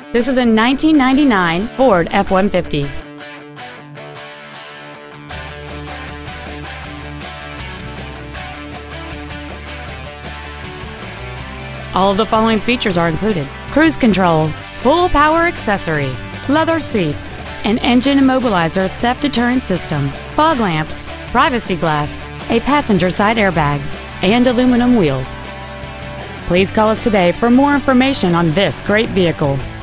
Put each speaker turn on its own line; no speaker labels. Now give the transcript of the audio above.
This is a 1999 Ford F-150. All of the following features are included: cruise control, full power accessories, leather seats, an engine immobilizer theft deterrent system, fog lamps, privacy glass, a passenger side airbag, and aluminum wheels. Please call us today for more information on this great vehicle.